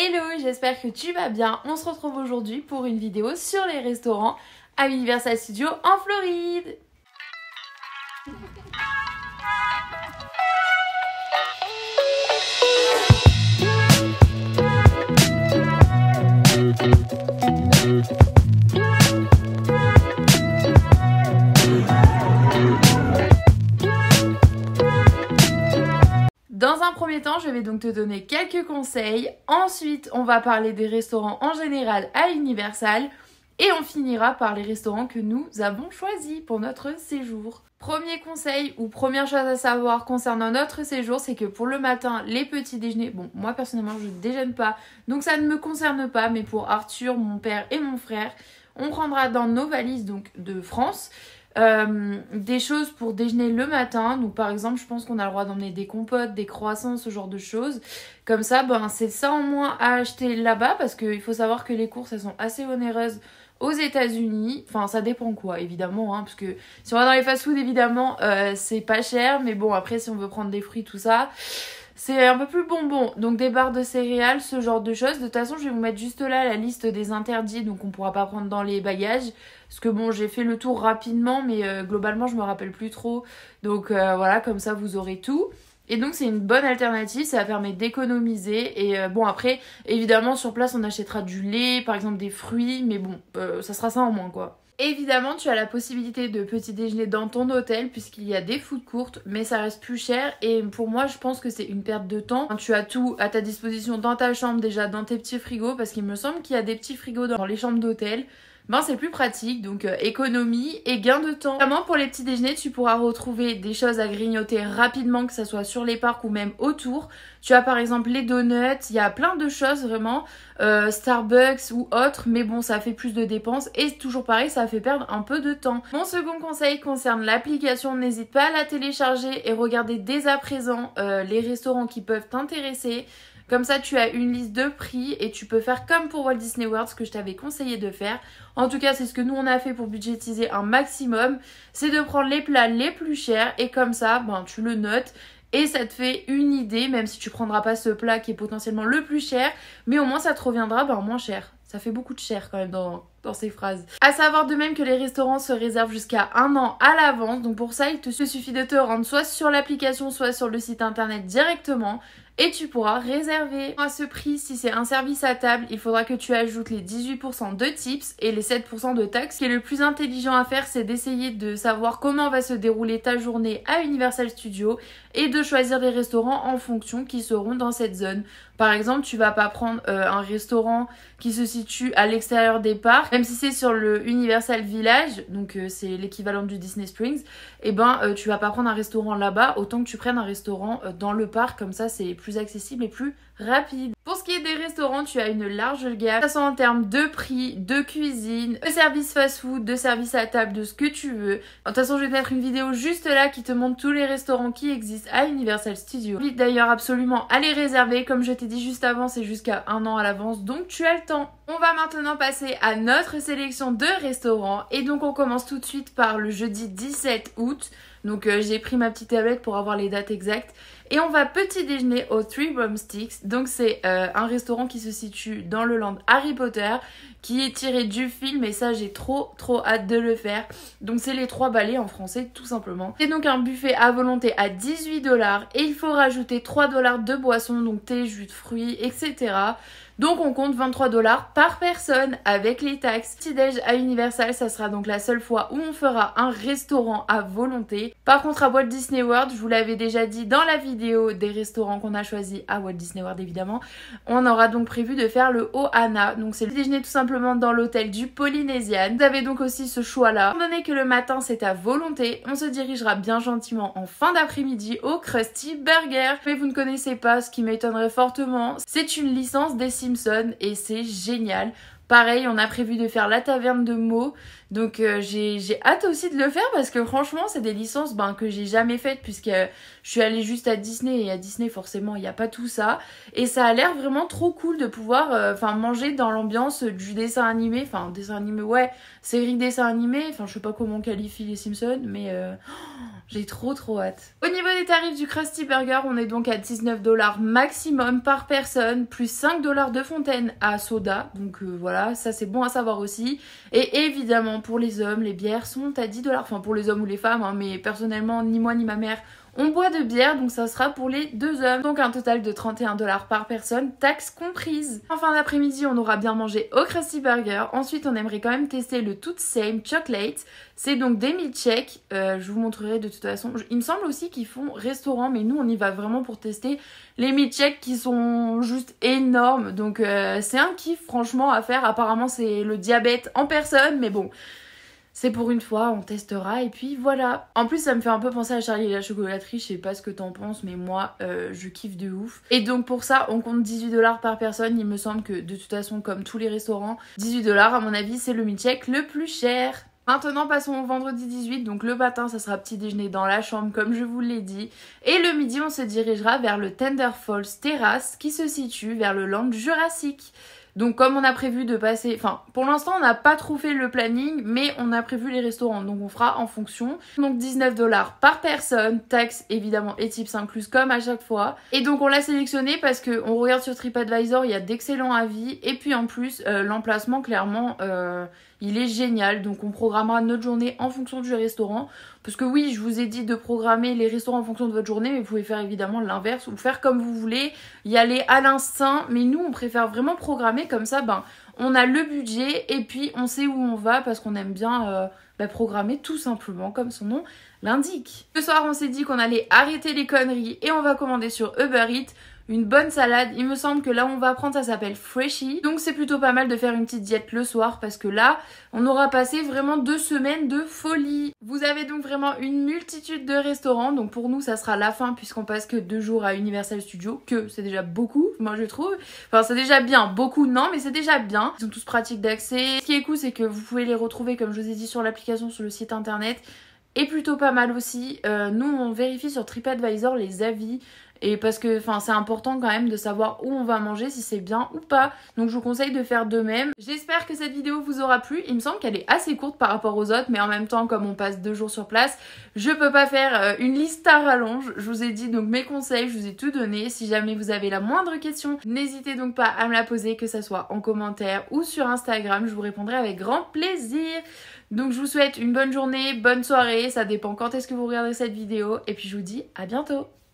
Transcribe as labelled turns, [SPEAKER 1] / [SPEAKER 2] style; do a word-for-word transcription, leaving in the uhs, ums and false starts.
[SPEAKER 1] Hello, j'espère que tu vas bien. On se retrouve aujourd'hui pour une vidéo sur les restaurants à Universal Studios en Floride. Dans un premier temps, je vais donc te donner quelques conseils. Ensuite, on va parler des restaurants en général à Universal. Et on finira par les restaurants que nous avons choisis pour notre séjour. Premier conseil ou première chose à savoir concernant notre séjour, c'est que pour le matin, les petits déjeuners, bon, moi personnellement, je ne déjeune pas, donc ça ne me concerne pas, mais pour Arthur, mon père et mon frère, on prendra dans nos valises donc de France euh, des choses pour déjeuner le matin. Donc par exemple, je pense qu'on a le droit d'emmener des compotes, des croissants, ce genre de choses. Comme ça, ben, c'est ça en moins à acheter là-bas, parce qu'il faut savoir que les courses, elles sont assez onéreuses aux États-Unis. Enfin, ça dépend quoi, évidemment, hein, parce que si on va dans les fast-food, évidemment, euh, c'est pas cher, mais bon, après, si on veut prendre des fruits, tout ça, c'est un peu plus bonbon. Donc des barres de céréales, ce genre de choses. De toute façon, je vais vous mettre juste là la liste des interdits, donc on pourra pas prendre dans les bagages, parce que bon, j'ai fait le tour rapidement, mais euh, globalement, je me rappelle plus trop. Donc euh, voilà, comme ça, vous aurez tout. Et donc c'est une bonne alternative, ça permet d'économiser. Et euh, bon, après, évidemment, sur place, on achètera du lait, par exemple des fruits, mais bon, euh, ça sera ça en moins, quoi. Évidemment, tu as la possibilité de petit déjeuner dans ton hôtel puisqu'il y a des food courts, mais ça reste plus cher et pour moi, je pense que c'est une perte de temps. Tu as tout à ta disposition dans ta chambre, déjà dans tes petits frigos, parce qu'il me semble qu'il y a des petits frigos dans les chambres d'hôtel. Ben c'est plus pratique, donc euh, économie et gain de temps. Vraiment pour les petits déjeuners, tu pourras retrouver des choses à grignoter rapidement, que ça soit sur les parcs ou même autour. Tu as par exemple les donuts, il y a plein de choses vraiment, euh, Starbucks ou autres, mais bon ça fait plus de dépenses et toujours pareil, ça fait perdre un peu de temps. Mon second conseil concerne l'application, n'hésite pas à la télécharger et regarder dès à présent euh, les restaurants qui peuvent t'intéresser. Comme ça, tu as une liste de prix et tu peux faire comme pour Walt Disney World, ce que je t'avais conseillé de faire. En tout cas, c'est ce que nous, on a fait pour budgétiser un maximum. C'est de prendre les plats les plus chers et comme ça, ben, tu le notes. Et ça te fait une idée, même si tu prendras pas ce plat qui est potentiellement le plus cher, mais au moins ça te reviendra ben, moins cher. Ça fait beaucoup de cher quand même dans, dans ces phrases. À savoir de même que les restaurants se réservent jusqu'à un an à l'avance. Donc pour ça, il te suffit de te rendre soit sur l'application, soit sur le site internet directement. Et tu pourras réserver à ce prix. Si c'est un service à table, il faudra que tu ajoutes les dix-huit pour cent de tips et les sept pour cent de taxes. Ce qui est le plus intelligent à faire, c'est d'essayer de savoir comment va se dérouler ta journée à Universal Studios et de choisir des restaurants en fonction qui seront dans cette zone. Par exemple, tu vas pas prendre euh, un restaurant qui se situe à l'extérieur des parcs, même si c'est sur le Universal Village, donc euh, c'est l'équivalent du Disney Springs, et ben euh, tu vas pas prendre un restaurant là-bas, autant que tu prennes un restaurant euh, dans le parc, comme ça c'est plus accessible et plus rapide. Pour ce qui est des restaurants, tu as une large gamme, que ce soit en termes de prix, de cuisine, de services fast-food, de services à table, de ce que tu veux. De toute façon, je vais te mettre une vidéo juste là qui te montre tous les restaurants qui existent à Universal Studios. J'invite d'ailleurs absolument à les réserver, comme je t'ai dit juste avant, c'est jusqu'à un an à l'avance, donc tu as le temps. On va maintenant passer à notre sélection de restaurants et donc on commence tout de suite par le jeudi dix-sept août. Donc euh, j'ai pris ma petite tablette pour avoir les dates exactes. Et on va petit déjeuner au Three Broomsticks. Donc c'est euh, un restaurant qui se situe dans le land Harry Potter, qui est tiré du film et ça j'ai trop trop hâte de le faire. Donc c'est les trois balais en français tout simplement. C'est donc un buffet à volonté à dix-huit dollars et il faut rajouter trois dollars de boissons, donc thé, jus de fruits, et cetera. Donc on compte vingt-trois dollars par personne avec les taxes. Petit-déj à Universal, ça sera donc la seule fois où on fera un restaurant à volonté. Par contre à Walt Disney World, je vous l'avais déjà dit dans la vidéo des restaurants qu'on a choisi à Walt Disney World évidemment, on aura donc prévu de faire le Ohana. Donc c'est le déjeuner tout simplement dans l'hôtel du Polynesian. Vous avez donc aussi ce choix là. Étant donné que le matin c'est à volonté, on se dirigera bien gentiment en fin d'après-midi au Krusty Burger. Mais vous ne connaissez pas, ce qui m'étonnerait fortement, c'est une licence des Simpsons et c'est génial. Pareil, on a prévu de faire la taverne de Meaux. Donc euh, j'ai hâte aussi de le faire parce que franchement, c'est des licences ben, que j'ai jamais faites puisque euh, je suis allée juste à Disney et à Disney, forcément, il n'y a pas tout ça. Et ça a l'air vraiment trop cool de pouvoir euh, manger dans l'ambiance du dessin animé. Enfin, dessin animé, ouais, série dessin animé. Enfin, je sais pas comment on qualifie les Simpsons, mais euh, oh, j'ai trop trop hâte. Au niveau des tarifs du Krusty Burger, on est donc à dix-neuf dollars maximum par personne, plus cinq dollars de fontaine à soda. Donc euh, voilà, ça c'est bon à savoir aussi. Et évidemment, pour les hommes, les bières sont à dix dollars. Enfin, pour les hommes ou les femmes, hein, mais personnellement, ni moi ni ma mère, on boit de bière, donc ça sera pour les deux hommes. Donc un total de trente et un dollars par personne, taxes comprises. En fin d'après-midi, on aura bien mangé au Krusty Burger. Ensuite, on aimerait quand même tester le Tout Same Chocolate. C'est donc des milkshakes. Euh, je vous montrerai de toute façon. Il me semble aussi qu'ils font restaurant, mais nous, on y va vraiment pour tester les milkshakes qui sont juste énormes. Donc euh, c'est un kiff, franchement, à faire. Apparemment, c'est le diabète en personne, mais bon... C'est pour une fois, on testera et puis voilà. En plus, ça me fait un peu penser à Charlie et la chocolaterie. Je sais pas ce que t'en penses, mais moi, euh, je kiffe de ouf. Et donc pour ça, on compte dix-huit dollars par personne. Il me semble que de toute façon, comme tous les restaurants, dix-huit dollars, à mon avis, c'est le milkshake le plus cher. Maintenant, passons au vendredi dix-huit. Donc le matin, ça sera petit déjeuner dans la chambre, comme je vous l'ai dit. Et le midi, on se dirigera vers le Tender Falls Terrace, qui se situe vers le Land Jurassique. Donc comme on a prévu de passer... Enfin, pour l'instant, on n'a pas trop fait le planning, mais on a prévu les restaurants. Donc on fera en fonction. Donc dix-neuf dollars par personne, taxes évidemment et tips inclus comme à chaque fois. Et donc on l'a sélectionné parce qu'on regarde sur TripAdvisor, il y a d'excellents avis. Et puis en plus, euh, l'emplacement, clairement, euh, il est génial. Donc on programmera notre journée en fonction du restaurant. Parce que oui, je vous ai dit de programmer les restaurants en fonction de votre journée, mais vous pouvez faire évidemment l'inverse ou faire comme vous voulez, y aller à l'instinct. Mais nous, on préfère vraiment programmer comme ça, ben, on a le budget et puis on sait où on va parce qu'on aime bien euh, ben, programmer tout simplement comme son nom l'indique. Ce soir, on s'est dit qu'on allait arrêter les conneries et on va commander sur Uber Eats une bonne salade. Il me semble que là où on va prendre, ça s'appelle Freshie. Donc c'est plutôt pas mal de faire une petite diète le soir parce que là, on aura passé vraiment deux semaines de folie. Vous avez donc vraiment une multitude de restaurants. Donc pour nous, ça sera la fin puisqu'on passe que deux jours à Universal Studios. Que c'est déjà beaucoup, moi je trouve. Enfin, c'est déjà bien. Beaucoup, non, mais c'est déjà bien. Ils sont tous pratiques d'accès. Ce qui est cool, c'est que vous pouvez les retrouver, comme je vous ai dit, sur l'application, sur le site internet. Et plutôt pas mal aussi. Euh, nous, on vérifie sur TripAdvisor les avis. Et parce que c'est important quand même de savoir où on va manger, si c'est bien ou pas. Donc je vous conseille de faire de même. J'espère que cette vidéo vous aura plu. Il me semble qu'elle est assez courte par rapport aux autres. Mais en même temps, comme on passe deux jours sur place, je peux pas faire une liste à rallonge. Je vous ai dit donc mes conseils, je vous ai tout donné. Si jamais vous avez la moindre question, n'hésitez donc pas à me la poser, que ça soit en commentaire ou sur Instagram. Je vous répondrai avec grand plaisir. Donc je vous souhaite une bonne journée, bonne soirée. Ça dépend quand est-ce que vous regardez cette vidéo. Et puis je vous dis à bientôt.